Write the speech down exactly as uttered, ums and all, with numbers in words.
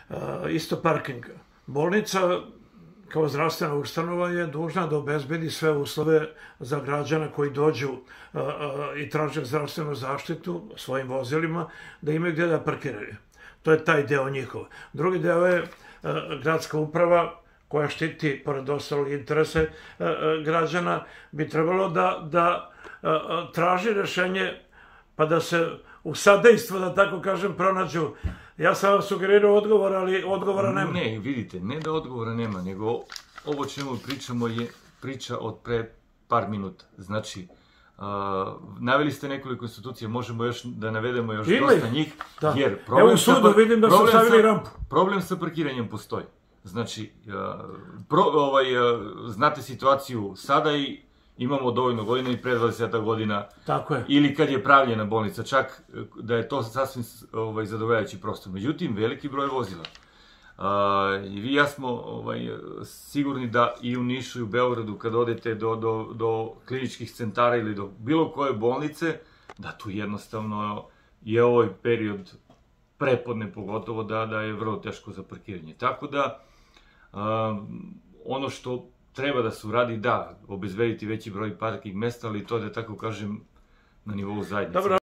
isto parking. Bolnica kao zdravstvena ustanova je dužna da obezbedi sve uslove za građana koji dođu i traže zdravstvenu zaštitu svojim vozilima, da imaju gdje da parkiraju. To je taj deo njihov. Drugi deo je gradska uprava koja štiti, pored ostalog, interese građana, bi trebalo da traži rešenje pa da se u sadejstvo, da tako kažem, pronađu. Ja sam vam sugerirao odgovor, ali odgovora nema. Ne, vidite, ne da odgovora nema, nego ovo čemu pričamo je priča od pre par minuta. Znači, naveli ste nekoliko institucija, možemo još da navedemo još dosta njih, jer evo u sudu vidim da su stavili rampu. Problem sa parkiranjem postoji. Znači, znate situaciju sada i imamo dovoljno godina i pre dvadeset godina. Tako je. Ili kad je pravljena bolnica, čak da je to sasvim zadovoljavajući prostor. Međutim, veliki broj vozila. I vi i ja smo sigurni da i u Nišu i u Beogradu, kad odete do kliničkih centara ili do bilo koje bolnice, da tu jednostavno je ovaj period prepodne pogotovo da je vrlo teško za parkiranje. Tako da, ono što treba da se uradi, da, obezbediti veći broj parking mesta, ali to da tako kažem na nivou zajednice.